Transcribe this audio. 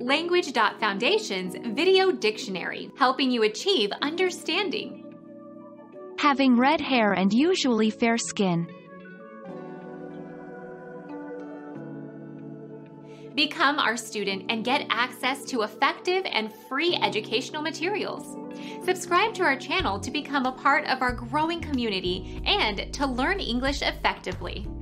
Language.Foundation's Video Dictionary, helping you achieve understanding. Having red hair and usually fair skin. Become our student and get access to effective and free educational materials. Subscribe to our channel to become a part of our growing community and to learn English effectively.